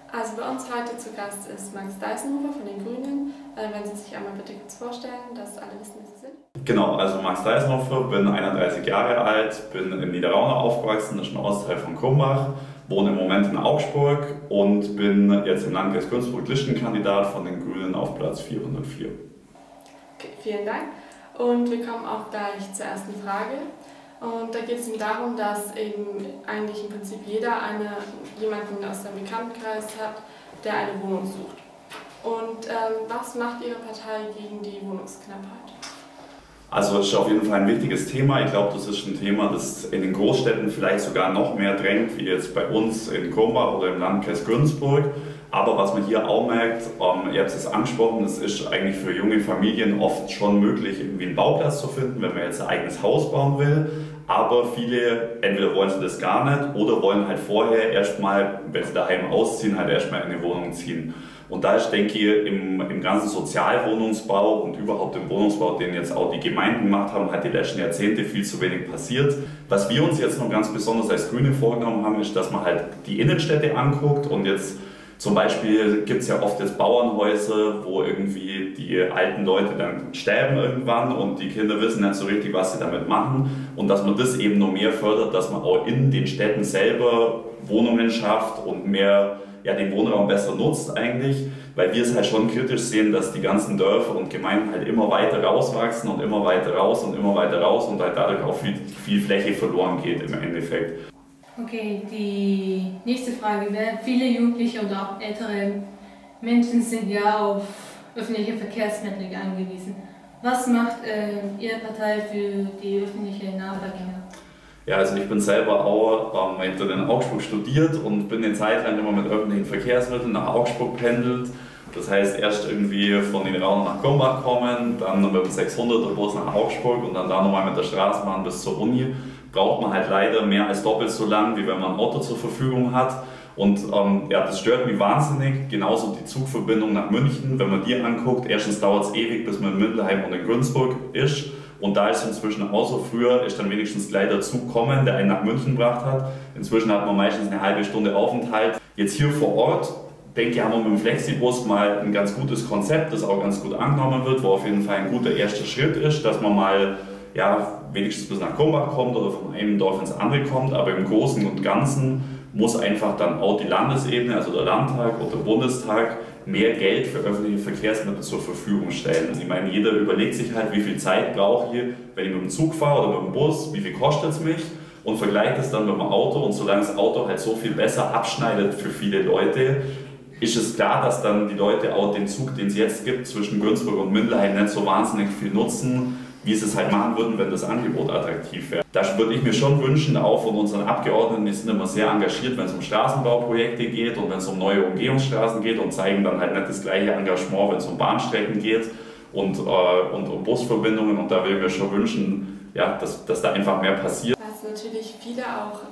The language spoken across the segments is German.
Also bei uns heute zu Gast ist Max Deisenhofer von den Grünen. Wenn Sie sich einmal bitte kurz vorstellen, dass alle wissen, wer Sie sind. Genau, also Max Deisenhofer, bin 31 Jahre alt, bin in Niederrauna aufgewachsen, das ist ein Ortsteil von Krumbach, wohne im Moment in Augsburg und bin jetzt im Landkreis Günzburg-Lichtenkandidat von den Grünen auf Platz 404. Okay, vielen Dank. Und wir kommen auch gleich zur ersten Frage. Und da geht es darum, dass eben eigentlich im Prinzip jeder jemanden aus seinem Bekanntenkreis hat, der eine Wohnung sucht. Und was macht Ihre Partei gegen die Wohnungsknappheit? Also das ist auf jeden Fall ein wichtiges Thema. Ich glaube, das ist ein Thema, das in den Großstädten vielleicht sogar noch mehr drängt, wie jetzt bei uns in Krumbach oder im Landkreis Günzburg. Aber was man hier auch merkt, ihr habt es angesprochen, es ist eigentlich für junge Familien oft schon möglich, irgendwie einen Bauplatz zu finden, wenn man jetzt ein eigenes Haus bauen will. Aber viele, entweder wollen sie das gar nicht oder wollen halt vorher erstmal, wenn sie daheim ausziehen, halt erstmal in eine Wohnung ziehen. Und da ist, denke ich, im ganzen Sozialwohnungsbau und überhaupt im Wohnungsbau, den jetzt auch die Gemeinden gemacht haben, hat die letzten Jahrzehnte viel zu wenig passiert. Was wir uns jetzt noch ganz besonders als Grüne vorgenommen haben, ist, dass man halt die Innenstädte anguckt und jetzt zum Beispiel gibt es ja oft jetzt Bauernhäuser, wo irgendwie die alten Leute dann sterben irgendwann und die Kinder wissen nicht so richtig, was sie damit machen. Und dass man das eben noch mehr fördert, dass man auch in den Städten selber Wohnungen schafft und mehr den Wohnraum besser nutzt eigentlich, weil wir es halt schon kritisch sehen, dass die ganzen Dörfer und Gemeinden halt immer weiter rauswachsen und immer weiter raus und immer weiter raus und halt dadurch auch viel Fläche verloren geht im Endeffekt. Okay, die nächste Frage wäre, viele Jugendliche und auch ältere Menschen sind ja auf öffentliche Verkehrsmittel angewiesen. Was macht Ihre Partei für die öffentliche Nahverkehr? Ja, also ich bin selber auch in Augsburg studiert und bin eine Zeit lang immer mit öffentlichen Verkehrsmitteln nach Augsburg pendelt. Das heißt, erst irgendwie von Niederrauna nach Krumbach kommen, dann mit dem 600er Bus nach Augsburg und dann da nochmal mit der Straßenbahn bis zur Uni. Braucht man halt leider mehr als doppelt so lang, wie wenn man ein Auto zur Verfügung hat. Und das stört mich wahnsinnig. Genauso die Zugverbindung nach München, wenn man die anguckt. Erstens dauert es ewig, bis man in Mindelheim und in Günzburg ist. Und da ist inzwischen auch so, früher ist dann wenigstens gleich der Zug gekommen, der einen nach München gebracht hat. Inzwischen hat man meistens eine halbe Stunde Aufenthalt. Jetzt hier vor Ort, denke ich, haben wir mit dem Flexibus mal ein ganz gutes Konzept, das auch ganz gut angenommen wird, wo auf jeden Fall ein guter erster Schritt ist, dass man mal wenigstens bis nach Krumbach kommt oder von einem Dorf ins andere kommt, aber im Großen und Ganzen muss einfach dann auch die Landesebene, also der Landtag oder der Bundestag, mehr Geld für öffentliche Verkehrsmittel zur Verfügung stellen. Ich meine, jeder überlegt sich halt, wie viel Zeit brauche ich, wenn ich mit dem Zug fahre oder mit dem Bus, wie viel kostet es mich und vergleicht es dann mit dem Auto und solange das Auto halt so viel besser abschneidet für viele Leute, ist es klar, dass dann die Leute auch den Zug, den es jetzt gibt, zwischen Günzburg und Mindelheim nicht so wahnsinnig viel nutzen, wie sie es halt machen würden, wenn das Angebot attraktiv wäre. Da würde ich mir schon wünschen, auch von unseren Abgeordneten, die sind immer sehr engagiert, wenn es um Straßenbauprojekte geht und wenn es um neue Umgehungsstraßen geht und zeigen dann halt nicht das gleiche Engagement, wenn es um Bahnstrecken geht und um Busverbindungen. Und da will ich mir schon wünschen, dass da einfach mehr passiert. Was natürlich viele auch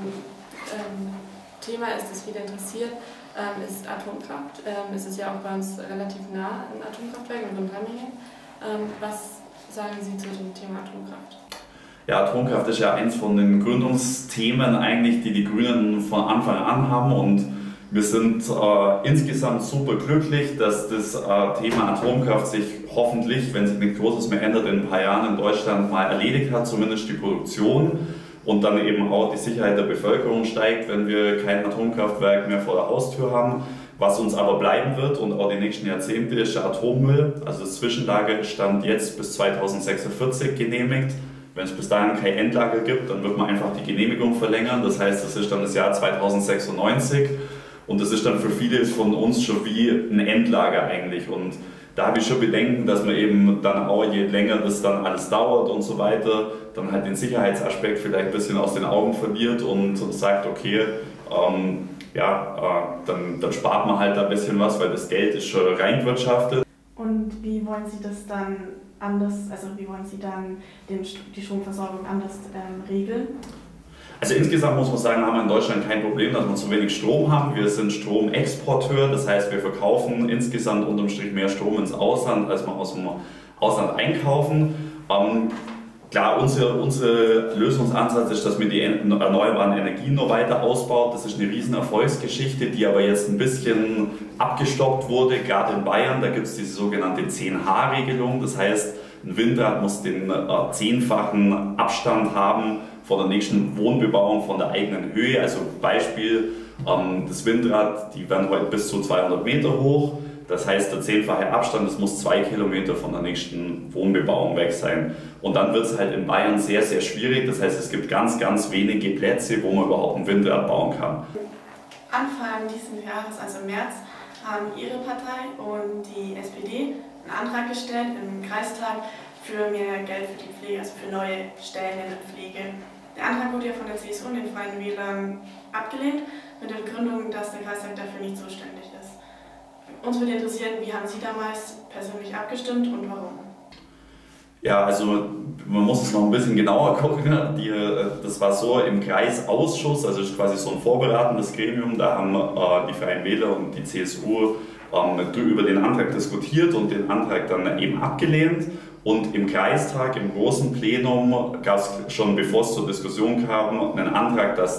Thema ist, das viele interessiert, ist Atomkraft. Es ist ja auch bei uns relativ nah ein Atomkraftwerk in Rundramingen. Was sagen Sie zu dem Thema Atomkraft? Ja, Atomkraft ist ja eins von den Gründungsthemen eigentlich, die die Grünen von Anfang an haben und wir sind insgesamt super glücklich, dass das Thema Atomkraft sich hoffentlich, wenn sich nichts Großes mehr ändert, in ein paar Jahren in Deutschland mal erledigt hat, zumindest die Produktion und dann eben auch die Sicherheit der Bevölkerung steigt, wenn wir kein Atomkraftwerk mehr vor der Haustür haben. Was uns aber bleiben wird und auch die nächsten Jahrzehnte ist der Atommüll. Also das Zwischenlager ist Stand jetzt bis 2046 genehmigt. Wenn es bis dahin kein Endlager gibt, dann wird man einfach die Genehmigung verlängern. Das heißt, das ist dann das Jahr 2096 und das ist dann für viele von uns schon wie ein Endlager eigentlich. Und da habe ich schon Bedenken, dass man eben dann auch, je länger das dann alles dauert und so weiter, dann halt den Sicherheitsaspekt vielleicht ein bisschen aus den Augen verliert und sagt, okay, dann spart man halt ein bisschen was, weil das Geld ist schon reinwirtschaftet. Und wie wollen Sie das dann wie wollen Sie dann die Stromversorgung anders regeln? Also insgesamt muss man sagen, haben wir in Deutschland kein Problem, dass wir zu wenig Strom haben. Wir sind Stromexporteur, das heißt, wir verkaufen insgesamt unterm Strich mehr Strom ins Ausland, als wir aus dem Ausland einkaufen. Klar, unser Lösungsansatz ist, dass man die erneuerbaren Energien noch weiter ausbaut. Das ist eine riesen Erfolgsgeschichte, die aber jetzt ein bisschen abgestoppt wurde, gerade in Bayern. Da gibt es diese sogenannte 10H-Regelung. Das heißt, ein Windrad muss den 10-fachen Abstand haben von der nächsten Wohnbebauung, von der eigenen Höhe. Also Beispiel, das Windrad, die werden heute bis zu 200 Meter hoch. Das heißt, der 10-fache Abstand, das muss 2 Kilometer von der nächsten Wohnbebauung weg sein. Und dann wird es halt in Bayern sehr, sehr schwierig. Das heißt, es gibt ganz, ganz wenige Plätze, wo man überhaupt ein Windrad bauen kann. Anfang dieses Jahres, also im März, haben Ihre Partei und die SPD einen Antrag gestellt im Kreistag für mehr Geld für die Pflege, also für neue Stellen in der Pflege. Der Antrag wurde ja von der CSU und den Freien Wählern abgelehnt, mit der Begründung, dass der Kreistag dafür nicht zuständig ist. Uns würde interessieren, wie haben Sie damals persönlich abgestimmt und warum? Ja, also man muss es noch ein bisschen genauer gucken. Das war so im Kreisausschuss, also quasi so ein vorberatendes Gremium, da haben die Freien Wähler und die CSU über den Antrag diskutiert und den Antrag dann eben abgelehnt. Und im Kreistag, im großen Plenum, gab es schon, bevor es zur Diskussion kam, einen Antrag, dass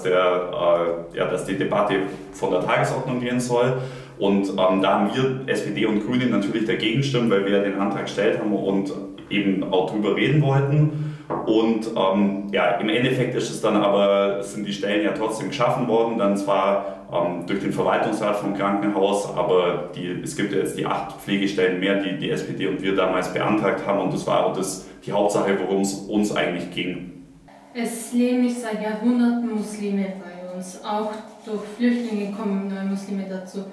die Debatte von der Tagesordnung gehen soll. Und da haben wir SPD und Grüne natürlich dagegen gestimmt, weil wir den Antrag gestellt haben und eben auch drüber reden wollten. Und im Endeffekt sind die Stellen ja trotzdem geschaffen worden, dann zwar durch den Verwaltungsrat vom Krankenhaus, aber es gibt ja jetzt die 8 Pflegestellen mehr, die die SPD und wir damals beantragt haben, und das war auch die Hauptsache, worum es uns eigentlich ging. Es leben nicht seit Jahrhunderten Muslime bei uns, auch durch Flüchtlinge kommen neue Muslime dazu.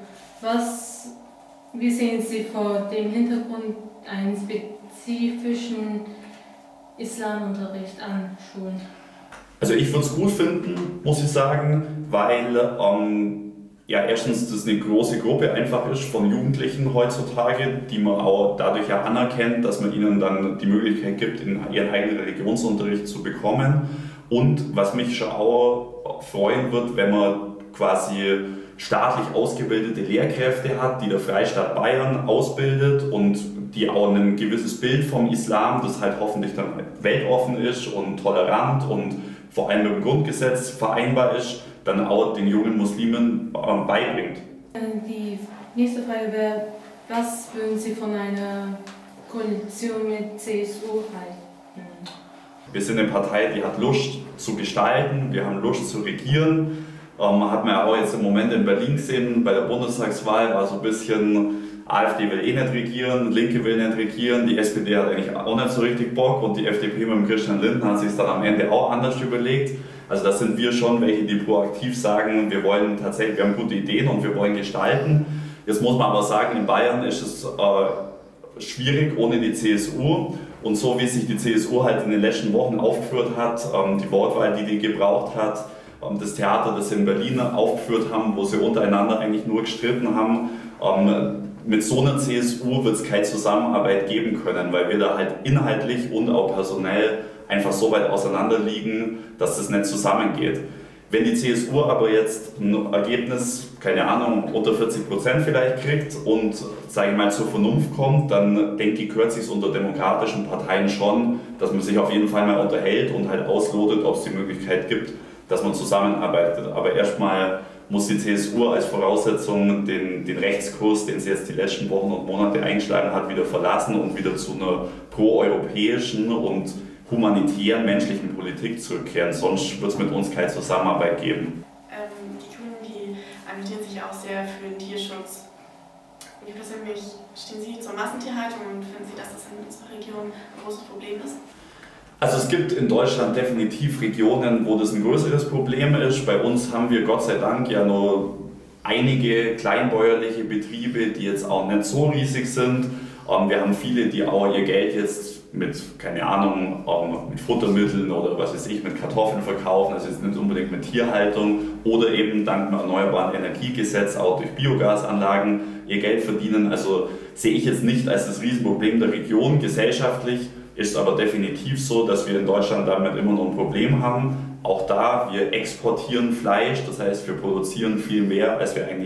Wie sehen Sie vor dem Hintergrund einen spezifischen Islamunterricht an Schulen? Also ich würde es gut finden, muss ich sagen, weil erstens das eine große Gruppe einfach ist von Jugendlichen heutzutage, die man auch dadurch ja anerkennt, dass man ihnen dann die Möglichkeit gibt, ihren eigenen Religionsunterricht zu bekommen. Und was mich schon auch freuen wird, wenn man quasi staatlich ausgebildete Lehrkräfte hat, die der Freistaat Bayern ausbildet und die auch ein gewisses Bild vom Islam, das halt hoffentlich dann weltoffen ist und tolerant und vor allem mit dem Grundgesetz vereinbar ist, dann auch den jungen Muslimen beibringt. Die nächste Frage wäre, was würden Sie von einer Koalition mit CSU halten? Wir sind eine Partei, die hat Lust zu gestalten, wir haben Lust zu regieren. Hat man ja auch jetzt im Moment in Berlin gesehen, bei der Bundestagswahl war so ein bisschen, AfD will eh nicht regieren, Linke will nicht regieren, die SPD hat eigentlich auch nicht so richtig Bock und die FDP mit dem Christian Lindner hat sich dann am Ende auch anders überlegt. Also das sind wir schon welche, die proaktiv sagen, wir haben gute Ideen und wir wollen gestalten. Jetzt muss man aber sagen, in Bayern ist es schwierig ohne die CSU. Und so wie sich die CSU halt in den letzten Wochen aufgeführt hat, die Wortwahl, die gebraucht hat, das Theater, das sie in Berlin aufgeführt haben, wo sie untereinander eigentlich nur gestritten haben, mit so einer CSU wird es keine Zusammenarbeit geben können, weil wir da halt inhaltlich und auch personell einfach so weit auseinander liegen, dass das nicht zusammengeht. Wenn die CSU aber jetzt ein Ergebnis, keine Ahnung, unter 40% vielleicht kriegt und, sage ich mal, zur Vernunft kommt, dann denke ich, gehört sich unter demokratischen Parteien schon, dass man sich auf jeden Fall mal unterhält und halt auslotet, ob es die Möglichkeit gibt, dass man zusammenarbeitet. Aber erstmal muss die CSU als Voraussetzung den Rechtskurs, den sie jetzt die letzten Wochen und Monate eingeschlagen hat, wieder verlassen und wieder zu einer proeuropäischen und humanitären menschlichen Politik zurückkehren. Sonst wird es mit uns keine Zusammenarbeit geben. Die Grünen, die engagieren sich auch sehr für den Tierschutz. Wie persönlich stehen Sie zur Massentierhaltung und finden Sie, dass das in unserer Region ein großes Problem ist? Also es gibt in Deutschland definitiv Regionen, wo das ein größeres Problem ist. Bei uns haben wir Gott sei Dank ja nur einige kleinbäuerliche Betriebe, die jetzt auch nicht so riesig sind. Wir haben viele, die auch ihr Geld jetzt mit, keine Ahnung, mit Futtermitteln oder was weiß ich, mit Kartoffeln verkaufen, also jetzt nicht unbedingt mit Tierhaltung oder eben dank dem Erneuerbaren Energiegesetz auch durch Biogasanlagen ihr Geld verdienen. Also sehe ich jetzt nicht als das Riesenproblem der Region. Gesellschaftlich ist aber definitiv so, dass wir in Deutschland damit immer noch ein Problem haben. Auch da, wir exportieren Fleisch, das heißt, wir produzieren viel mehr, als wir eigentlich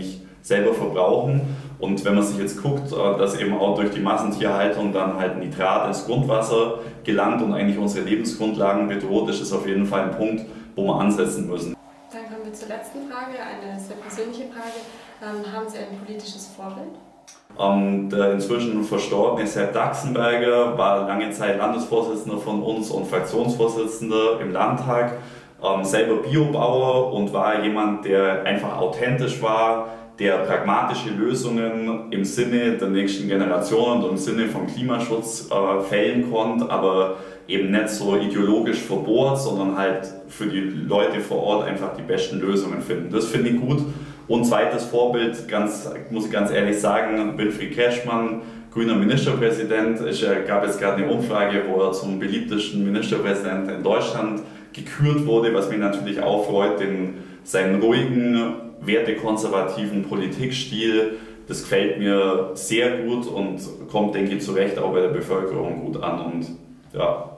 selber verbrauchen. Und wenn man sich jetzt guckt, dass eben auch durch die Massentierhaltung dann halt Nitrat ins Grundwasser gelangt und eigentlich unsere Lebensgrundlagen bedroht, ist das auf jeden Fall ein Punkt, wo wir ansetzen müssen. Dann kommen wir zur letzten Frage, eine sehr persönliche Frage. Haben Sie ein politisches Vorbild? Der inzwischen verstorbene Sepp Daxenberger war lange Zeit Landesvorsitzender von uns und Fraktionsvorsitzender im Landtag, selber Biobauer und war jemand, der einfach authentisch war, der pragmatische Lösungen im Sinne der nächsten Generation und im Sinne vom Klimaschutz fällen konnte, aber eben nicht so ideologisch verbohrt, sondern halt für die Leute vor Ort einfach die besten Lösungen finden. Das finde ich gut. Und zweites Vorbild, muss ich ganz ehrlich sagen, Winfried Kretschmann, grüner Ministerpräsident. Es gab jetzt gerade eine Umfrage, wo er zum beliebtesten Ministerpräsidenten in Deutschland gekürt wurde, was mich natürlich auch freut, seinen ruhigen, wertekonservativen Politikstil. Das gefällt mir sehr gut und kommt, denke ich, zu Recht auch bei der Bevölkerung gut an. Und ja,